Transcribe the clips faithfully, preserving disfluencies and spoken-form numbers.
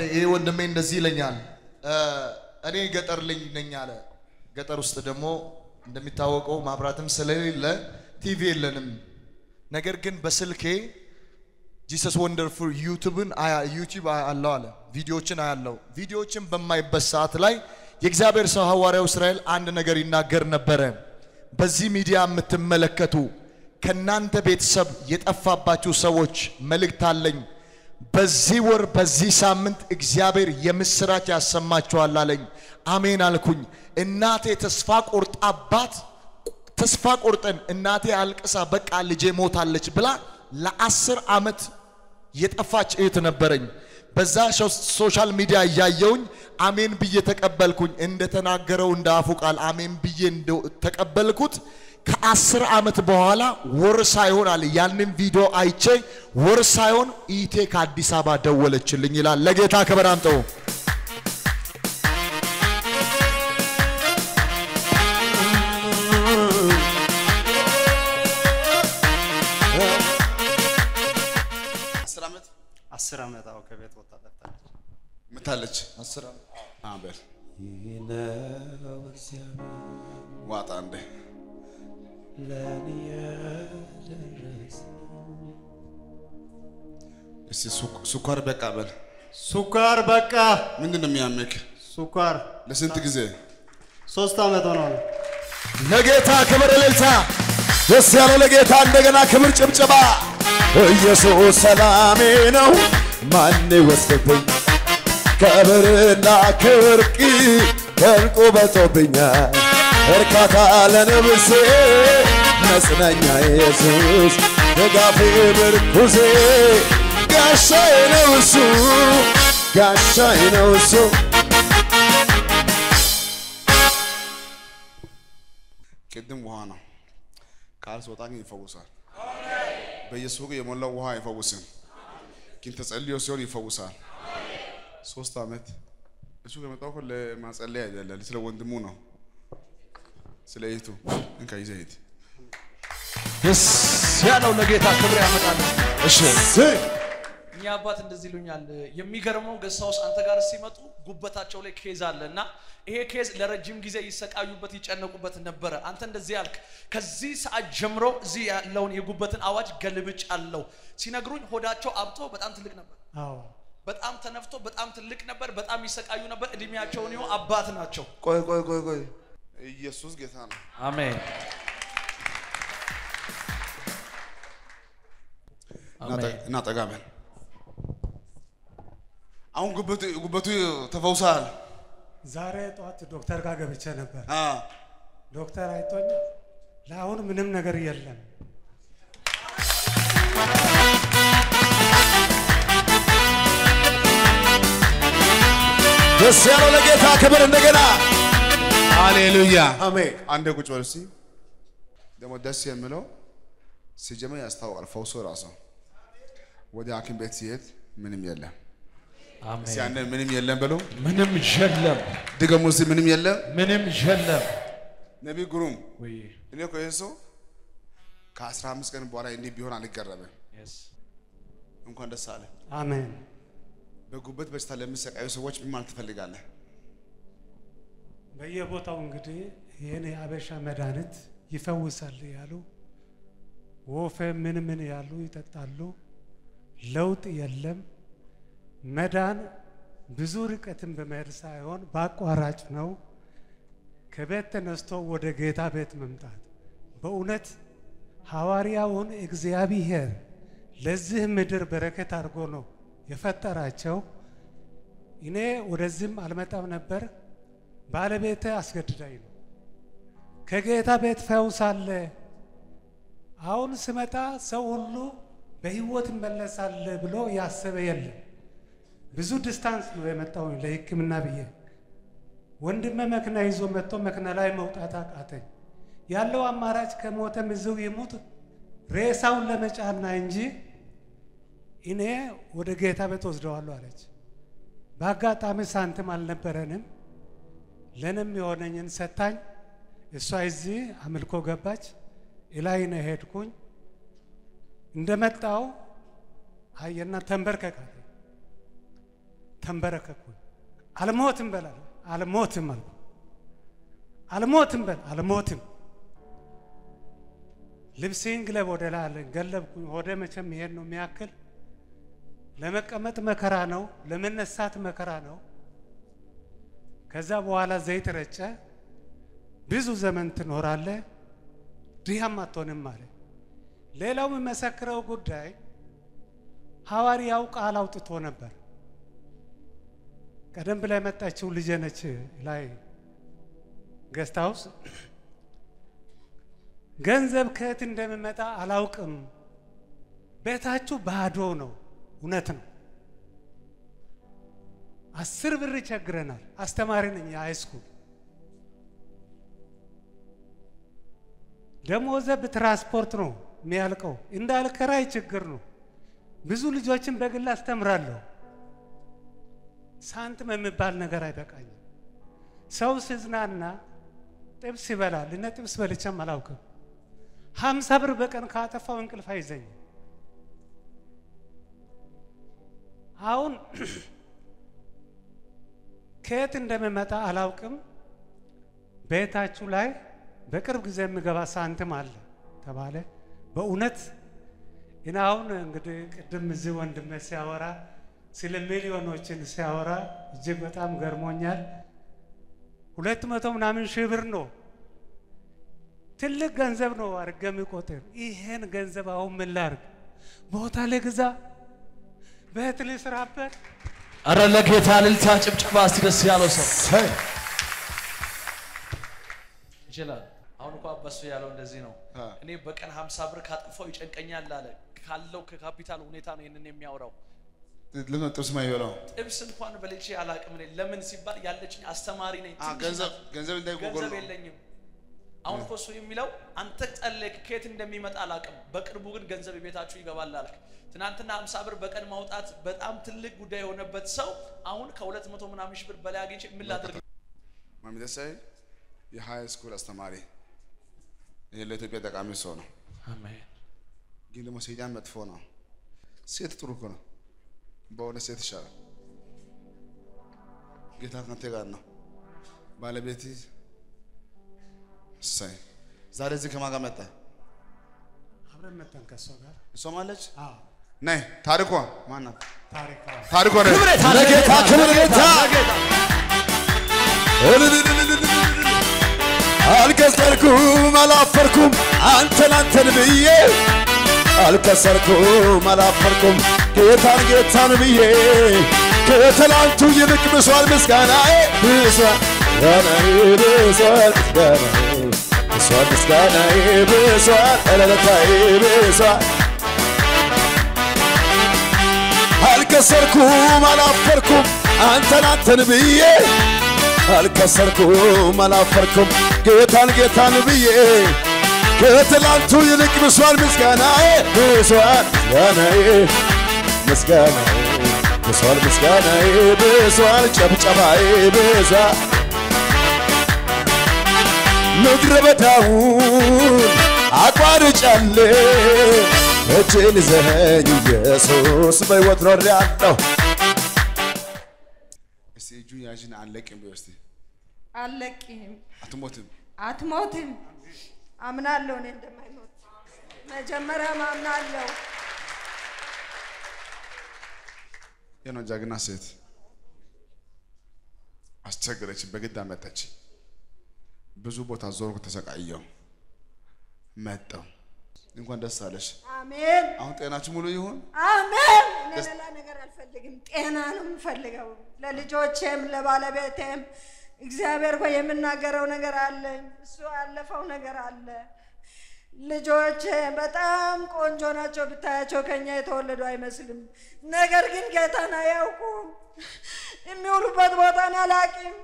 ይሄ ወንድሜ እንደዚህ ይለኛል እኔ ገጠር ልኝ ነኝ አለ ገጠር ውስጥ ደግሞ እንደሚታወቀው ማብራትም ስለሌለ ቲቪ የለንም ነገር ግን በስልኬ Jesus Wonderful YouTubeን አያ YouTube አለው አለ ቪዲዮዎችን አያለው ቪዲዮዎችን በማይበት ሰዓት ላይ የእግዚአብሔር ሰው ሐዋርያው እስራኤል አንድ ነገር ይናገር ነበር በዚህ ሚዲያ የምትመለከቱ ከናንተ ቤተሰብ የጠፋባችሁ ሰዎች መልእክት አለኝ በዚህ ወር በዚህ ሳምንት እግዚአብሔር የምስራች ያሰማችኋል አለኝ አሜን አልኩኝ እናቴ ተስፋ ቆርጣባት ተስፋ ቆርጠን እናቴ አልቅሳ በቃ ልጄ ሞታለች ብላ ለአስር አመት የጠፋች እህት ነበረኝ በዛ ሶሻል ሚዲያ ያያዩኝ አሜን ብዬ ተቀበልኩኝ እንደተናገረው እንዳፉ ቃል አሜን ብዬ ተቀበልኩት ከአስር አመት በኋላ ወር ሳይሆን አለ ያንን ቪዲዮ አይቼ ወር ሳይሆን ኢቴ ከአዲስ አበባ ደወለችልኝ ይላል ለጌታ ክብር አምጠው አስር አመት አው ከቤት ወጣ ጠጣች መታለች አስር አመት አበር ይነው እግዚአብሔር ዋጣ እንደ ለኒያ ደረስ እሺ ሱካር በቃ በል ሱካር በቃ ምንድነው የሚያመክ ሱካር ለስንት ጊዜ ሶስት አመት ሆኗል ለጌታ ክብር ለልታ ደስ ያለው ለጌታ እንደገና ክብር ጭብጨባ ኢየሱስ ሰላሜ ነው ማን ወስደብኝ ከብርና ከወርቅ ከእንቁ በልጦብኛል እርካታ ለነፍሴ መጽናኛ ኢየሱስ ድጋፌ ምርኩዜ ጋሻዬ ነው እሱ ጋሻዬ ነው እሱ ቅድም ውሃ ነው ካልስ ወጣ ግን ይፈውሳል በየሱቁ የሞላው ውሃ ይፈውሳል ግን ተጸልዮ ሲሆን ይፈውሳል ሶስት አመት እሱ ከመጣው ለማጸለይ አይደለም ስለ ወንድሙ ነው ስለ እህቱ እንካ ይዘይት ደስ ያለው ለጌታ ክብር ያመጣል እሺ እኛ አባት እንደዚህ ይሉኛል የሚገርመው ገሳውስ አንተ ጋር ሲመጡ ጉበታቸው ላይ ኬዝ አለና ይሄ ኬዝ ለረጅም ጊዜ ይሰቃዩበት ይጨነቁበት ነበር አንተ እንደዚህ ያልክ ከዚህ ሰዓት ጀምሮ እዚህ ያለውን የጉበትን አዋጅ ገልብጭ አለው ሲነግሩኝ ሆዳቸው አብጦ በጣም ትልቅ ነበር አዎ በጣም ተነፍቶ በጣም ትልቅ ነበር በጣም ይሰቃዩ ነበር እድሜያቸው ነው አባት ናቸው ቆይ ቆይ ቆይ ቆይ ኢየሱስ ጌታ ነው አሜን እና ጠጋበን አሁን ጉበቱ ጉበቱ ተፈውሳል ዛሬ ጧት ዶክተር ጋር ገብቼ ነበር አ ዶክተር አይቶኝ ለአሁን ምንም ነገር የለም ደስ ያለው ለጌታ ክብር እንደገና ሃሌሉያ አሜን አንደ ቁጭ በል እስቲ ደሞ ደስ የሚለው ሲጀመር ያስታውቃል ፈውሶ ራሱ ወደ ሐኪም ቤት ሲሄድ ምንም የለም አሜን ሲያነ ምንም የለም በለው ምንም የለም ድገሙ እስቲ ምንም የለም ምንም የለም ነብይ ግሩም ወይ እኔ ኮይሶ ከ15 ቀን በኋላ እንዲህ ቢሆን አልገረመም yes እንኳን ደስ አለ አሜን በጉበት በሽታ ለሚሰቃዩ ሰዎች ምን ማለት ትፈልጋለህ በየቦታው እንግዲህ የኔ አበሻ መድኃኒት ይፈውሳል ያሉ ወፈ ምን ምን ያሉ ይጠጣሉ ለውጥ የለም መዳን ብዙ ርቀትን በመሄድ ሳይሆን ባቋራጭ ነው ከቤት ተነስቶ ወደ ጌታ ቤት መምጣት በእውነት ሐዋርያውን እግዚአብሔር ለዚህ ምድር በረከት አድርጎ ነው የፈጠራቸው እኔ ወደዚህም አልመጣም ነበር ባለቤቴ አስገድዳኝ ነው ከጌታ ቤት ፈውስ አለ አሁን ስመጣ ሰው ሁሉ በህይወት መለሳል ብሎ ያሰበ የለም ብዙ ዲስታንስ ነው የመጣው ለህክምና ብዬ ወንድሜ መኪና ይዞ መጥቶ መኪና ላይ መውጣት አቃተኝ ያለው አማራጭ ከሞተም እዚው ይሙት ሬሳውን ለመጫና እንጂ እኔ ወደ ጌታ ቤት ወስደዋለሁ አለች በአጋጣሚ ሳንቲም አልነበረንም ለንም የሆነኝን ሰጣኝ እሷ እዚህ አምልኮ ገባች ኢላይነ ሄድኩኝ እንደመጣው አየና ተንበርከከ ተንበረከኩኝ። አልሞትም በላል አልሞትም አልኩ። አልሞትም በል አልሞትም። ልብሴን ግለብ ወደ ላይ ገለብኩኝ። ወደ መቼም ይሄን ነው የሚያክል ለመቀመጥ መከራ ነው፣ ለመነሳት መከራ ነው። ከዛ በኋላ ዘይት ረጨ። ብዙ ዘመን ትኖራለህ ድሃም አትሆንም ማለት። ሌላው የሚመሰክረው ጉዳይ ሐዋርያው ቃል አውጥቶ ነበር። ቀደም ብላ መጣችው ልጅ ነች ላይ ገስት ሃውስ ገንዘብ ከየት እንደሚመጣ አላውቅም፣ ቤታችሁ ባዶ ነው። እውነት ነው። አስር ብር ቸግረናል። አስተማሪ ነኝ ሃይስኩል። ደሞዜ በትራንስፖርት ነው የሚያልቀው። እንዳልከራይ ችግር ነው። ብዙ ልጆችን በግል አስተምራለሁ። ሳንቲም የሚባል ነገር አይበቃኝም። ሰው ሲዝናና ጥብስ ይበላል። እኔ ጥብስ በልቼም አላውቅም። ሀምሳ ብር በቀን ካጠፋው እንቅልፍ አይዘኝም። አሁን ከየት እንደሚመጣ አላውቅም። ቤታችሁ ላይ በቅርብ ጊዜ የሚገባ ሳንቲም አለ ተባለ። በእውነት እና አሁን እንግዲህ ቅድም እዚህ ወንድሜ ሲያወራ ስለ ሚሊዮኖችን ሲያወራ እጅግ በጣም ገርሞኛል። ሁለት መቶ ምናምን ሺህ ብር ነው። ትልቅ ገንዘብ ነው አርገም ይቆጥር። ይሄን ገንዘብ አሁን ምን ላድርግ? ቦታ ለግዛ ቤት ልስራበት። አረ ለጌታ ልልታ ጭብጨባ እስቲ ደስ ያለው ሰው ይችላል። አሁን እንኳን በሱ ያለው እንደዚህ ነው። እኔ በቀን ሀምሳ ብር ካጠፋው ይጨንቀኛል አለ። ካለው ከካፒታል ሁኔታ ነው ይሄንን የሚያወራው። ለምን ጥብስ ማይበላው? ጥብስ እንኳን በልቼ አላቅም። እኔ ለምን ሲባል ያለችኝ አስተማሪ ነኝ። አ ገንዘብ ገንዘብ እንዳይጎጎል ገንዘብ የለኝም። አሁን እኮ እሱ የሚለው አንተ ጸለይክ ከየት እንደሚመጣ አላቅም፣ በቅርቡ ግን ገንዘብ ቤታችሁ ይገባል አልክ። ትናንትና ሀምሳ ብር በቀን ማውጣት በጣም ትልቅ ጉዳይ የሆነበት ሰው አሁን ከሁለት መቶ ምናምን ሺህ ብር በላይ አግኝቼ ምን ላድርግ? ማሚደሳይ የሃይ ስኩል አስተማሪ ይሄ ለኢትዮጵያ ጠቃሚ ሰው ነው። አሜን። ግን ደግሞ ሰይጣን መጥፎ ነው። ሴት ጥሩ እኮ ነው። በሆነ ሴት ይሻላል። ጌታ ካንተ ጋር ነው። ባለቤት ሳይ ዛሬ እዚህ ከማን ጋር መጣ? አብረን መጣን ከሷ ጋር። እሷ ማለች? አዎ ነይ ታሪኳ ማን ናት? ታሪኳ ታሪኳ ነው። ለጌታ ክብር ጌታ አልከሰርኩም አላፈርኩም አንተን አንተን ብዬ አልከሰርኩም አላፈርኩም ጌታን ጌታን ብዬ ከትላንቱ ይልቅ ብሷል ምስጋናዬ ብሷል ምስጋናዬ ብሷል ምስጋናዬ ብሷል ምስጋናዬ ብሷል እልልታዬ ብሷል አልከሰርኩም አላፈርኩም አንተን አንተን ብዬ አልከሰርኩም አላፈርኩም ጌታን ጌታን ብዬ ከትላንቱ ይልቅ ብሷል ምስጋናዬ ብሷል ምስጋናዬ ምስጋናዬ ብሷል ምስጋናዬ ብሷል ጨብጨባዬ ብሷል ምድረ በዳውን አቋርጫለሁ እጄን ይዘኸኝ ኢየሱስ በሕይወት ኖሬአለሁ። እስቲ እጁን ያዥን አለቅም በይ እስቲ አለቅም አትሞትም አትሞትም አምናለሁ እኔ እንደማይሞት መጀመሪያ አምናለሁ። የኖ ጀግና ሴት አስቸገረች፣ በግድ አመጣች። ብዙ ቦታ ዞርኩ፣ ተሰቃየሁ፣ መጣሁ። እንኳን ደስ አለሽ። አሜን። አሁን ጤናችሁ ሙሉ ይሁን። አሜን። ሌላ ነገር አልፈልግም፣ ጤና ነው የምፈልገው። ለልጆቼም ለባለቤቴም እግዚአብሔር ሆይ የምናገረው ነገር አለ፣ እሱ ያለፈው ነገር አለ። ልጆቼ በጣም ቆንጆ ናቸው፣ ብታያቸው ከኛ የተወለዱ አይመስልም። ነገር ግን ጌታን አያውቁም፣ የሚውሉበት ቦታን አላውቅም።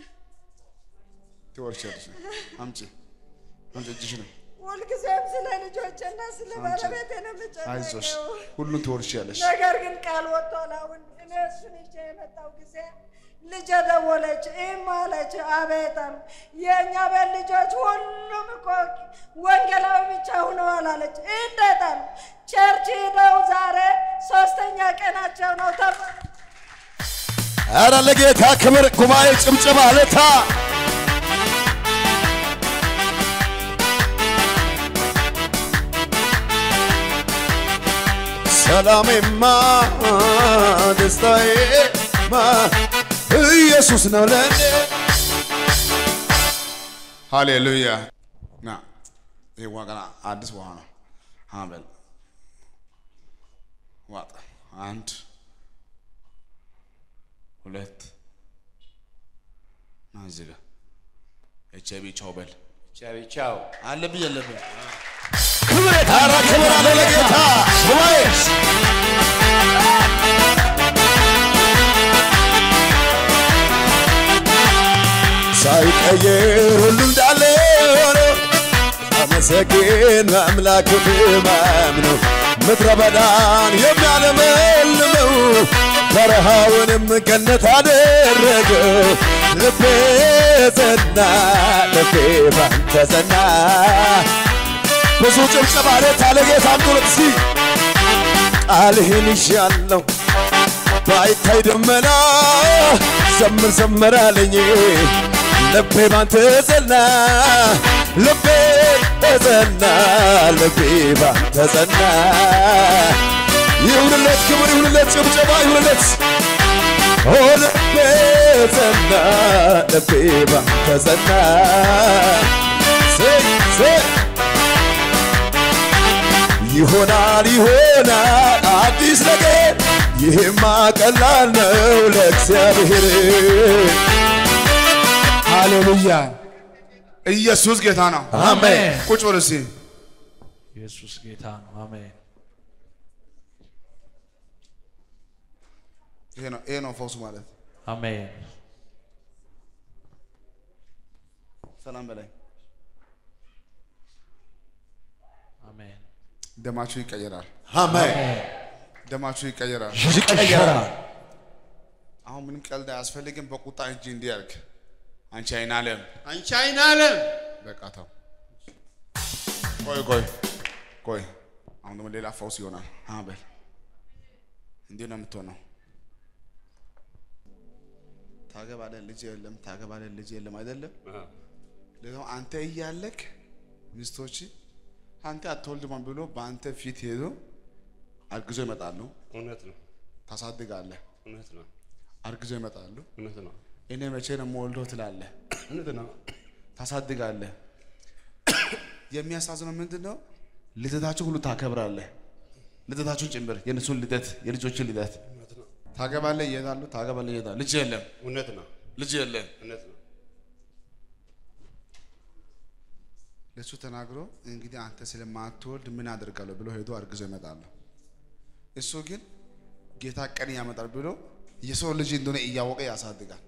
ትወርሻለሽ። አምጪ አምጪ እጅሽን። ሁልጊዜም ስለ ልጆቼና ስለ ባለቤቴ ነው የምጨነቀው። አይዞሽ፣ ሁሉን ትወርሻለሽ። ነገር ግን ቃል ወጥቷል። አሁን እኔ እሱን ይዤ የመጣው ጊዜ ልጄ ደወለች፣ እማ አለች፣ አቤትም የእኛ ቤት ልጆች ሁሉም እኮ ወንጌላዊ ብቻ ሆነዋል አለች። እንዴት አሉ? ቸርች ሄደው ዛሬ ሶስተኛ ቀናቸው ነው ተባለ። ኧረ ለጌታ ክብር ጉባኤ ጭብጨባ ለታ ሰላሜማ ደስታዬማ ኢየሱስ ነው ለኔ ሃሌሉያ ና ይሄ ዋጋና አዲስ ውሃ ነው አሜን ዋጣ አንድ ሁለት ናዝጋ ኤችአይቪ ቻው በል ኤችአይቪ ቻው አለብኝ የለብኝ ክብር ታራ ክብር አለ ለጌታ ጉባኤ ሳይቀየር ሁሉ እንዳለ ሆኖ አመሰግን አምላክ ተማምኖ ምድረ በዳን የሚያለመልመው በረሃውንም ገነት አደረገው ልቤ ጸና ልቤ ባንተ ጸና ብዙ ጭብጨባ ለታለ ጌታ አምጡለት እስኪ ቃልህን ይሻለው ባይታይ ደመና ዘምር ዘምር አለኝ ልቤ ባንተ ጸና ልቤ ጸና ልቤ ባንተ ጸና ይሁንለት ክብር ይሁንለት ጭብጨባ ይሁንለት ኦ ልቤ ጸና ልቤ ባንተ ጸና ሰይ ሰይ ይሆናል ይሆናል አዲስ ነገር ይሄማ ቀላል ነው ለእግዚአብሔር ሃሌሉያ ኢየሱስ ጌታ ነው አሜን ቁጭ በሉ እስኪ ኢየሱስ ጌታ ነው አሜን ይሄ ነው ይሄ ነው ፈውስ ማለት አሜን ሰላም በላይ አሜን ደማችሁ ይቀየራል አሜን ደማችሁ ይቀየራል ይቀየራል አሁን ምንም ቀልድ አያስፈልግም በቁጣ እንጂ እንዲያርግ አንቺ አይናለም አንቺ አይናለም በቃታው ቆይ ቆይ ቆይ አሁን ደግሞ ሌላ ፈውስ ይሆናል አበል እንዴ ነው የምትሆነው ታገባለ ልጅ የለም ታገባለ ልጅ የለም አይደለም ለዛው አንተ እያለክ ሚስቶች አንተ አትወልድም ብሎ በአንተ ፊት ሄዶ አርግዞ ይመጣሉ እውነት ነው ታሳድጋለህ እውነት ነው አርግዞ ይመጣሉ እውነት ነው እኔ መቼ ነው ሞልዶ ትላለህ እውነት ነው ታሳድጋለህ የሚያሳዝነው ምንድነው ልደታችሁ ሁሉ ታከብራለህ ልደታችሁን ጭምር የነሱን ልደት የልጆችን ልደት ታገባለህ ይሄዳሉ ታገባለህ ይሄዳሉ ልጅ የለም እውነት ነው ልጅ የለም እውነት ነው ለሱ ተናግሮ እንግዲህ አንተ ስለማትወልድ ምን አደርጋለሁ ብሎ ሄዶ አርግዞ ይመጣሉ እሱ ግን ጌታ ቀን ያመጣል ብሎ የሰው ልጅ እንደሆነ እያወቀ ያሳድጋል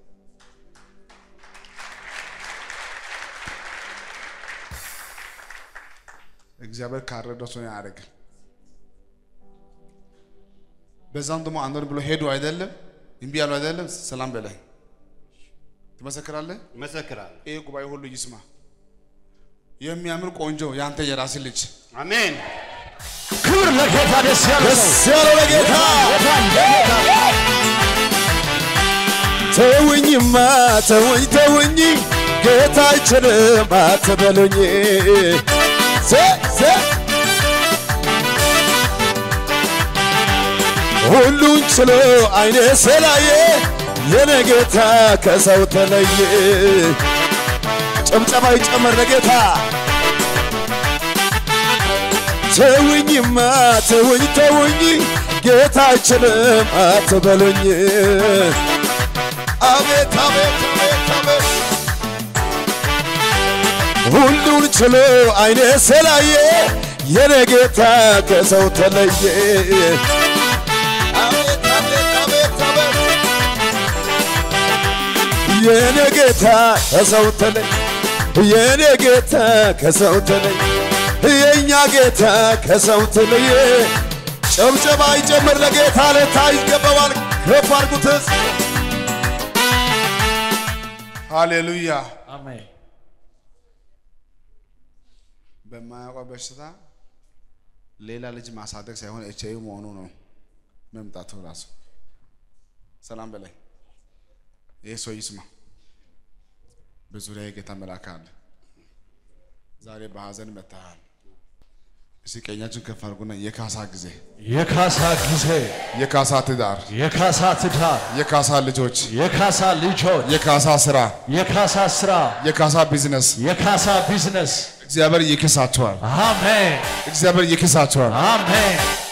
እግዚአብሔር ካረደው ሰው ያደርግ በዛም ደግሞ አንዶን ብሎ ሄዶ አይደለም እንቢ ያለው አይደለም ሰላም በላይ ትመሰክራለህ መሰክራለሁ ይሄ ጉባኤ ሁሉ ይስማ የሚያምር ቆንጆ ያንተ የራስ ልጅ አሜን ክብር ለጌታ ደስ ያለው ደስ ያለው ለጌታ ተውኝማ ተውኝ ተውኝ ጌታ አይችልም አትበሉኝ ዘ ዘ ሁሉን ችሎ አይኔ ስላየ የኔ ጌታ ከሰው ተለየ ጭምጨባ ይጨመር ለጌታ ተውኝማ ተውኝ ተውኝ ጌታ አይችልም አትበሉኝ አቤት አቤት አቤት አቤት ሁሉን ችሎ አይኔ ስላየ የኔ ጌታ ከሰው ተለየ አቤት አቤት አቤት አቤት የኔ ጌታ ከሰው ተለየ የኔ ጌታ ከሰው ተለየ የኛ ጌታ ከሰው ተለየ ጨብጨባ ይጨምር ለጌታ ለታ ይገባዋል ከፍ አድርጉት ሃሌሉያ አሜን በማያውቀው በሽታ ሌላ ልጅ ማሳደግ ሳይሆን ኤችአይቪ መሆኑ ነው መምጣቱ ራሱ ሰላም በላይ ይሄ ሰው ይስማ። በዙሪያ የጌታ መልአክ አለ። ዛሬ በሐዘን መታሃል። እስኪ ቀኛችን ከፍ አድርጉና የካሳ ጊዜ የካሳ ጊዜ የካሳ ትዳር የካሳ ትዳር የካሳ ልጆች የካሳ ልጆች የካሳ ስራ የካሳ ስራ የካሳ ቢዝነስ የካሳ ቢዝነስ እግዚአብሔር ይክሳቸዋል። አሜን። እግዚአብሔር ይክሳቸዋል። አሜን።